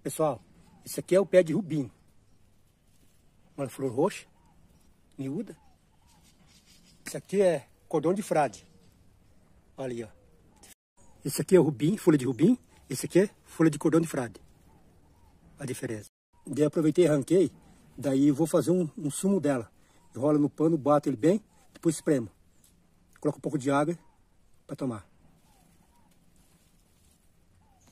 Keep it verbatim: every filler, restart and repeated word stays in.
Pessoal, esse aqui é o pé de rubim. Uma flor roxa, miúda. Esse aqui é cordão de frade. Olha aí, ó. Esse aqui é o rubim, folha de rubim. Esse aqui é folha de cordão de frade. A diferença. Daí aproveitei e arranquei. Daí eu vou fazer um, um sumo dela. Enrola no pano, bato ele bem, depois espremo. Coloco um pouco de água para tomar.